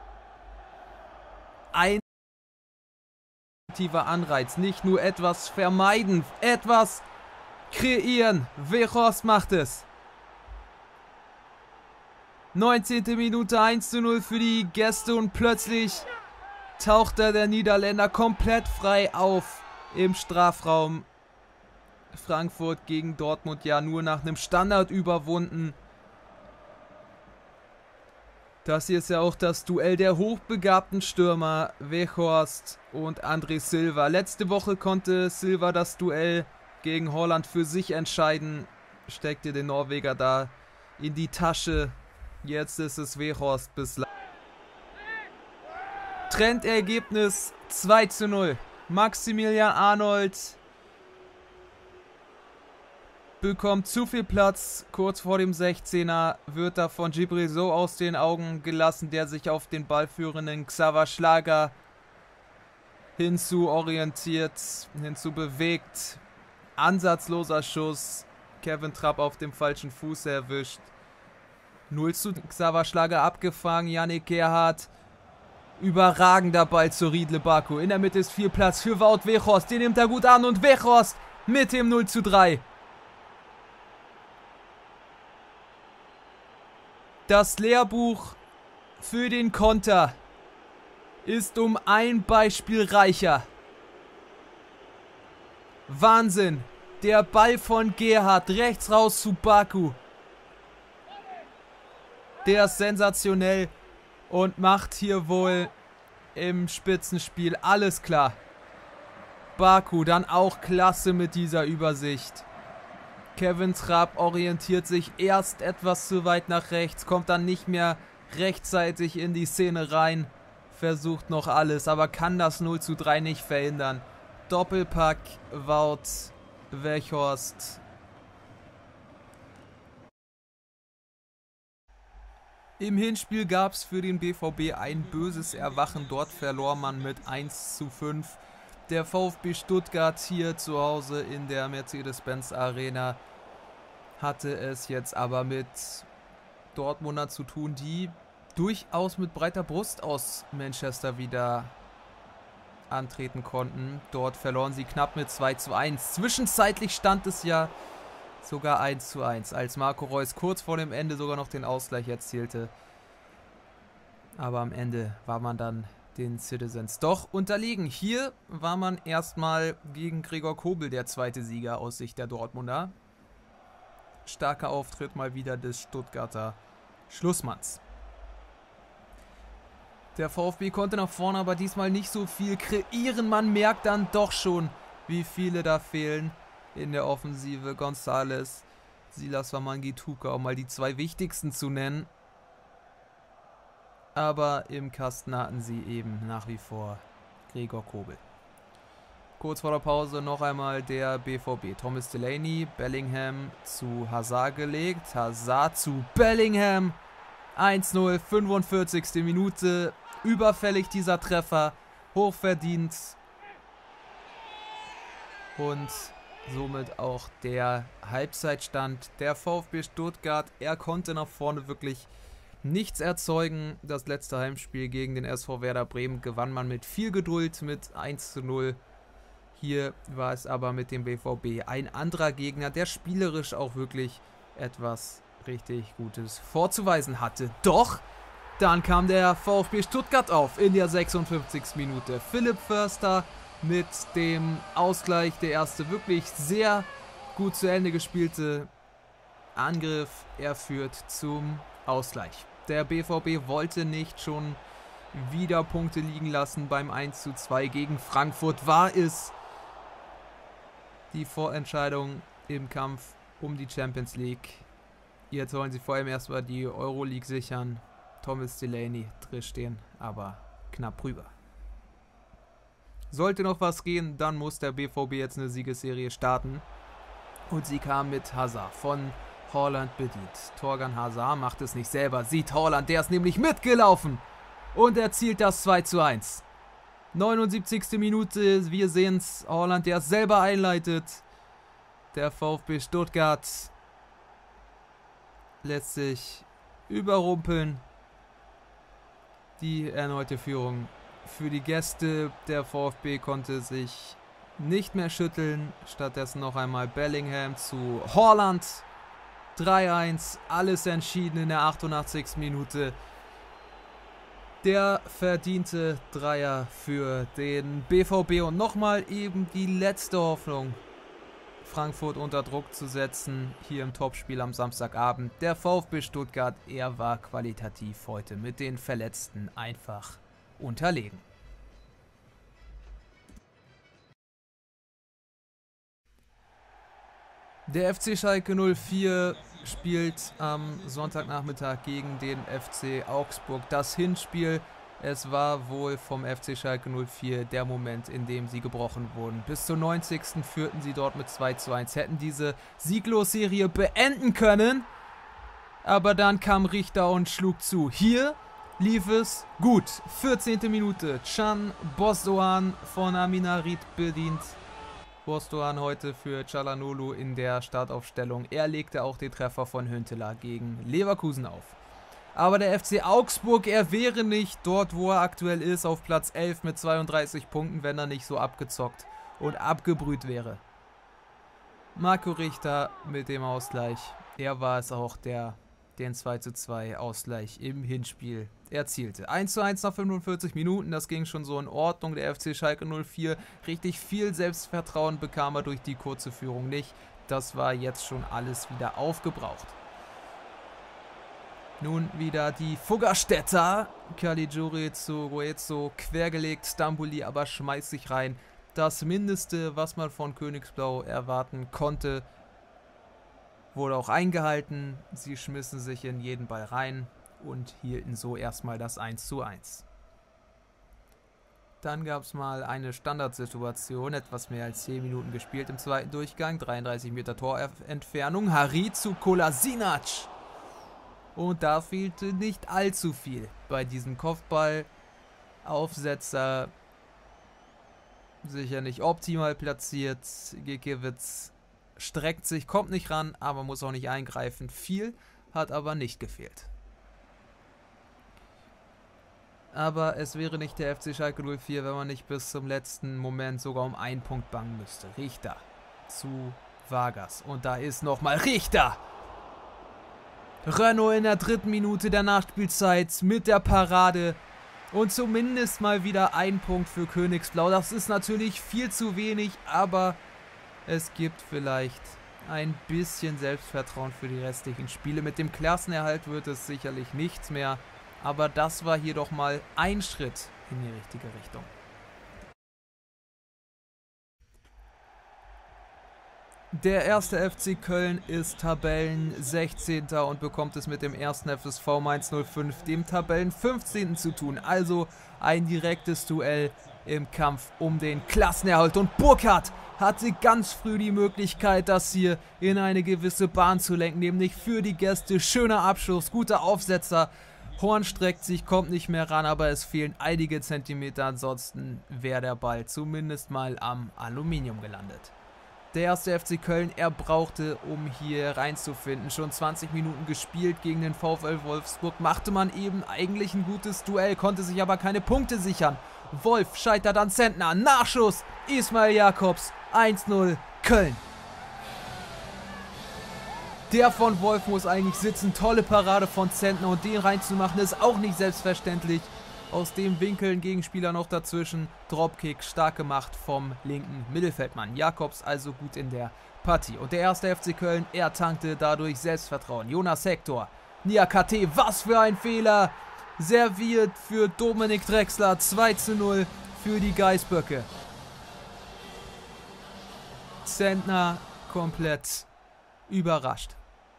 Ein positiver Anreiz. Nicht nur etwas vermeiden, etwas kreieren. Weghorst macht es. 19. Minute 1:0 für die Gäste und plötzlich taucht der Niederländer komplett frei auf im Strafraum. Frankfurt gegen Dortmund ja nur nach einem Standard überwunden. Das hier ist ja auch das Duell der hochbegabten Stürmer Weghorst und André Silva. Letzte Woche konnte Silva das Duell gegen Holland für sich entscheiden. Steckte den Norweger da in die Tasche. Jetzt ist es Weghorst bislang. Trendergebnis 2:0. Maximilian Arnold bekommt zu viel Platz kurz vor dem 16er, wird da von Djibril so aus den Augen gelassen, der sich auf den ballführenden Xaver Schlager hinzu orientiert, hinzu bewegt. Ansatzloser Schuss, Kevin Trapp auf dem falschen Fuß erwischt. 0:0 Xaver Schlager abgefangen, Yannick Gerhardt Überragender Ball zu Riedle Baku. In der Mitte ist viel Platz für Wout Weghorst. Den nimmt er gut an und Weghorst mit dem 0:3. Das Lehrbuch für den Konter ist um ein Beispiel reicher. Wahnsinn. Der Ball von Gerhard rechts raus zu Baku. Der ist sensationell und macht hier wohl im Spitzenspiel alles klar. Baku dann auch klasse mit dieser Übersicht. Kevin Trapp orientiert sich erst etwas zu weit nach rechts, kommt dann nicht mehr rechtzeitig in die Szene rein, versucht noch alles, aber kann das 0:3 nicht verhindern. Doppelpack Wout Weghorst. Im Hinspiel gab es für den BVB ein böses Erwachen. Dort verlor man mit 1:5. Der VfB Stuttgart hier zu Hause in der Mercedes-Benz Arena hatte es jetzt aber mit Dortmunder zu tun, die durchaus mit breiter Brust aus Manchester wieder antreten konnten. Dort verloren sie knapp mit 2:1. Zwischenzeitlich stand es ja sogar 1:1, als Marco Reus kurz vor dem Ende sogar noch den Ausgleich erzielte. Aber am Ende war man dann den Citizens doch unterlegen. Hier war man erstmal gegen Gregor Kobel der zweite Sieger aus Sicht der Dortmunder. Starker Auftritt mal wieder des Stuttgarter Schlussmanns. Der VfB konnte nach vorne aber diesmal nicht so viel kreieren. Man merkt dann doch schon, wie viele da fehlen in der Offensive. González, Silas Wamangituka, um mal die zwei wichtigsten zu nennen. Aber im Kasten hatten sie eben nach wie vor Gregor Kobel. Kurz vor der Pause noch einmal der BVB. Thomas Delaney, Bellingham zu Hazard gelegt. Hazard zu Bellingham. 1:0, 45. Minute. Überfällig dieser Treffer. Hochverdient. Und somit auch der Halbzeitstand. Der VfB Stuttgart, er konnte nach vorne wirklich nichts erzeugen. Das letzte Heimspiel gegen den SV Werder Bremen gewann man mit viel Geduld mit 1:0. Hier war es aber mit dem BVB ein anderer Gegner, der spielerisch auch wirklich etwas richtig Gutes vorzuweisen hatte. Doch, dann kam der VfB Stuttgart auf in der 56. Minute. Philipp Förster mit dem Ausgleich, der erste wirklich sehr gut zu Ende gespielte Angriff. Er führt zum Ausgleich. Der BVB wollte nicht schon wieder Punkte liegen lassen beim 1:2 gegen Frankfurt. War es die Vorentscheidung im Kampf um die Champions League. Jetzt wollen sie vor allem erstmal die Euroleague sichern. Thomas Delaney drin stehen, aber knapp rüber. Sollte noch was gehen, dann muss der BVB jetzt eine Siegesserie starten. Und sie kam mit Hazard von Haaland bedient. Torgan Hazard macht es nicht selber, sieht Haaland, der ist nämlich mitgelaufen und erzielt das 2:1. 79. Minute, wir sehen es, Haaland, der es selber einleitet. Der VfB Stuttgart lässt sich überrumpeln. Die erneute Führung für die Gäste. Der VfB konnte sich nicht mehr schütteln. Stattdessen noch einmal Bellingham zu Haaland. 3:1, alles entschieden in der 88. Minute. Der verdiente Dreier für den BVB und nochmal eben die letzte Hoffnung, Frankfurt unter Druck zu setzen, hier im Topspiel am Samstagabend. Der VfB Stuttgart, er war qualitativ heute mit den Verletzten einfach unterlegen. Der FC Schalke 04 spielt am Sonntagnachmittag gegen den FC Augsburg. Das Hinspiel, es war wohl vom FC Schalke 04 der Moment, in dem sie gebrochen wurden. Bis zur 90. führten sie dort mit 2:1, hätten diese Sieglosserie beenden können. Aber dann kam Richter und schlug zu. Hier lief es gut. 14. Minute, Can Bosdoğan von Aminarit bedient. Bosdoğan heute für Çalhanoğlu in der Startaufstellung. Er legte auch den Treffer von Huntelaar gegen Leverkusen auf. Aber der FC Augsburg, er wäre nicht dort, wo er aktuell ist, auf Platz 11 mit 32 Punkten, wenn er nicht so abgezockt und abgebrüht wäre. Marco Richter mit dem Ausgleich. Er war es auch, der den 2:2 Ausgleich im Hinspiel erzielte. 1:1 nach 45 Minuten, das ging schon so in Ordnung. Der FC Schalke 04, richtig viel Selbstvertrauen bekam er durch die kurze Führung nicht. Das war jetzt schon alles wieder aufgebraucht. Nun wieder die Fuggerstädter. Caligiuri zu Goetzo, quergelegt, Stambouli aber schmeißt sich rein. Das Mindeste, was man von Königsblau erwarten konnte, wurde auch eingehalten. Sie schmissen sich in jeden Ball rein und hielten so erstmal das 1:1. Dann gab es mal eine Standardsituation, etwas mehr als 10 Minuten gespielt im zweiten Durchgang, 33 Meter Torentfernung, Harit zu Kolasinac. Und da fehlte nicht allzu viel bei diesem Kopfball. Aufsetzer sicher nicht optimal platziert. Gikiewicz streckt sich, kommt nicht ran, aber muss auch nicht eingreifen. Viel hat aber nicht gefehlt. Aber es wäre nicht der FC Schalke 04, wenn man nicht bis zum letzten Moment sogar um einen Punkt bangen müsste. Richter zu Vargas. Und da ist nochmal Richter. Renault in der 3. Minute der Nachspielzeit mit der Parade. Und zumindest mal wieder ein Punkt für Königsblau. Das ist natürlich viel zu wenig, aber es gibt vielleicht ein bisschen Selbstvertrauen für die restlichen Spiele. Mit dem Klassenerhalt wird es sicherlich nichts mehr. Aber das war hier doch mal ein Schritt in die richtige Richtung. Der erste FC Köln ist Tabellen 16. und bekommt es mit dem ersten FSV Mainz 05, dem Tabellen 15. zu tun. Also ein direktes Duell im Kampf um den Klassenerhalt. Und Burkhardt hatte ganz früh die Möglichkeit, das hier in eine gewisse Bahn zu lenken, nämlich für die Gäste. Schöner Abschluss, guter Aufsetzer. Horn streckt sich, kommt nicht mehr ran, aber es fehlen einige Zentimeter. Ansonsten wäre der Ball zumindest mal am Aluminium gelandet. Der erste FC Köln, er brauchte, um hier reinzufinden. Schon 20 Minuten gespielt gegen den VfL Wolfsburg. Machte man eben eigentlich ein gutes Duell, konnte sich aber keine Punkte sichern. Wolf scheitert an Zentner. Nachschuss. Ismail Jakobs. 1:0 Köln. Der von Wolf muss eigentlich sitzen. Tolle Parade von Zentner. Und den reinzumachen ist auch nicht selbstverständlich. Aus dem Winkel ein Gegenspieler noch dazwischen. Dropkick stark gemacht vom linken Mittelfeldmann. Jakobs also gut in der Partie. Und der erste FC Köln, er tankte dadurch Selbstvertrauen. Jonas Hector. Niakate, was für ein Fehler. Serviert für Dominik Drexler. 2:0 für die Geißböcke. Zentner komplett überrascht.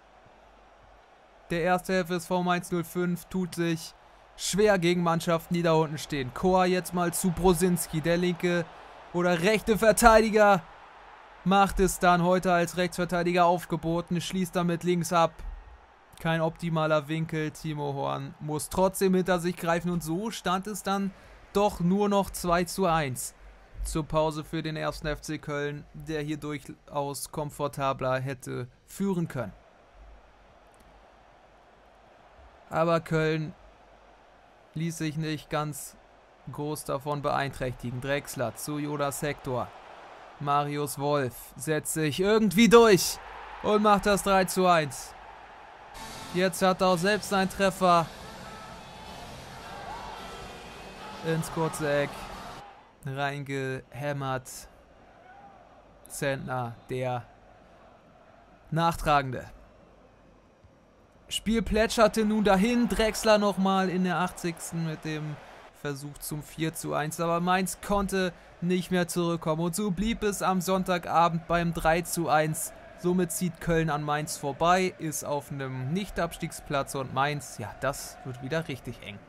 Der erste FSV Mainz 05 tut sich schwer gegen Mannschaften, die da unten stehen. Chor jetzt mal zu Brosinski. Der linke oder rechte Verteidiger macht es dann heute als Rechtsverteidiger aufgeboten. Schließt damit links ab. Kein optimaler Winkel. Timo Horn muss trotzdem hinter sich greifen. Und so stand es dann doch nur noch 2:1 zur Pause für den ersten FC Köln, der hier durchaus komfortabler hätte führen können. Aber Köln ließ sich nicht ganz groß davon beeinträchtigen. Drexler zu Jonas Hector. Marius Wolf setzt sich irgendwie durch und macht das 3:1. Jetzt hat er auch selbst einen Treffer ins kurze Eck reingehämmert. Zentner, der Nachtragende. Spiel plätscherte nun dahin. Drexler nochmal in der 80. mit dem Versuch zum 4:1. Aber Mainz konnte nicht mehr zurückkommen. Und so blieb es am Sonntagabend beim 3:1. Somit zieht Köln an Mainz vorbei, ist auf einem Nicht-Abstiegsplatz. Und Mainz, ja, das wird wieder richtig eng.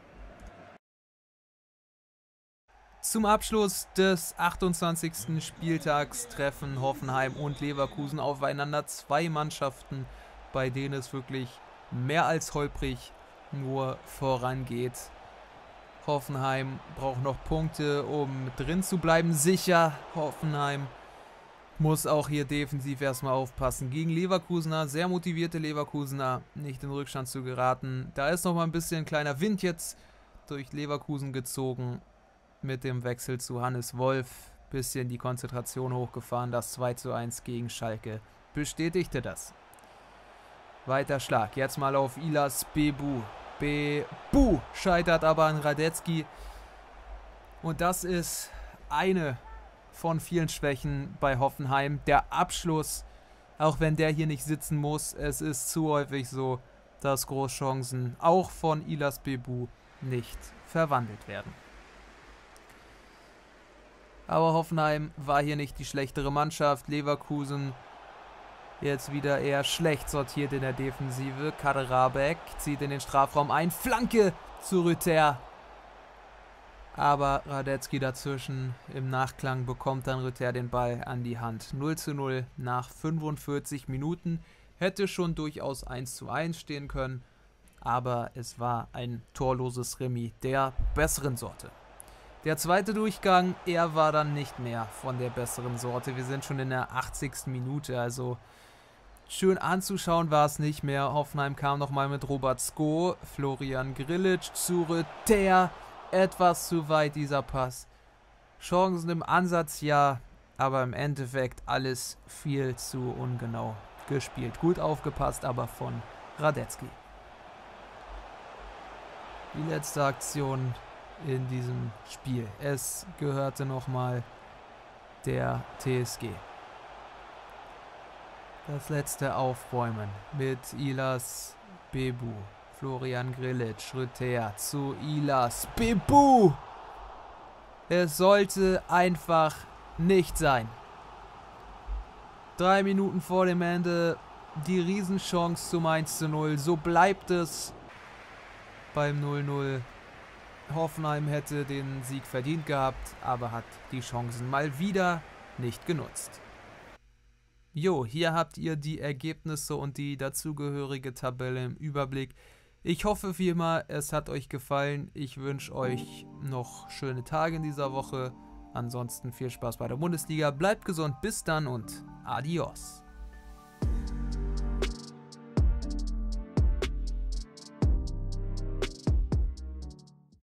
Zum Abschluss des 28. Spieltags treffen Hoffenheim und Leverkusen aufeinander. Zwei Mannschaften, bei denen es wirklich mehr als holprig nur vorangeht. Hoffenheim braucht noch Punkte, um drin zu bleiben. Sicher, Hoffenheim muss auch hier defensiv erstmal aufpassen. Gegen Leverkusener, sehr motivierte Leverkusener, nicht in Rückstand zu geraten. Da ist nochmal ein bisschen kleiner Wind jetzt durch Leverkusen gezogen mit dem Wechsel zu Hannes Wolf. Bisschen die Konzentration hochgefahren. Das 2:1 gegen Schalke bestätigte das. Weiter Schlag, jetzt mal auf Ilas Bebu. Bebu scheitert aber an Radetzky. Und das ist eine von vielen Schwächen bei Hoffenheim. Der Abschluss, auch wenn der hier nicht sitzen muss, es ist zu häufig so, dass Großchancen auch von Ilas Bebu nicht verwandelt werden. Aber Hoffenheim war hier nicht die schlechtere Mannschaft. Leverkusen jetzt wieder eher schlecht sortiert in der Defensive. Kaderabek zieht in den Strafraum ein. Flanke zu Rüther. Aber Radetzky dazwischen. Im Nachklang bekommt dann Rüther den Ball an die Hand. 0:0 nach 45 Minuten. Hätte schon durchaus 1:1 stehen können. Aber es war ein torloses Remis der besseren Sorte. Der zweite Durchgang, er war dann nicht mehr von der besseren Sorte. Wir sind schon in der 80. Minute, also schön anzuschauen war es nicht mehr. Hoffenheim kam nochmal mit Robert Sko, Florian Grillitsch zu Rüther. Etwas zu weit dieser Pass. Chancen im Ansatz ja, aber im Endeffekt alles viel zu ungenau gespielt. Gut aufgepasst, aber von Radetzky. Die letzte Aktion in diesem Spiel. Es gehörte nochmal der TSG. Das letzte Aufbäumen mit Ilas Bebu. Florian Grillitsch, Rüther zu Ilas Bebu. Es sollte einfach nicht sein. 3 Minuten vor dem Ende die Riesenchance zum 1:0. So bleibt es beim 0:0. Hoffenheim hätte den Sieg verdient gehabt, aber hat die Chancen mal wieder nicht genutzt. Jo, hier habt ihr die Ergebnisse und die dazugehörige Tabelle im Überblick. Ich hoffe wie immer, es hat euch gefallen. Ich wünsche euch noch schöne Tage in dieser Woche. Ansonsten viel Spaß bei der Bundesliga. Bleibt gesund, bis dann und adios.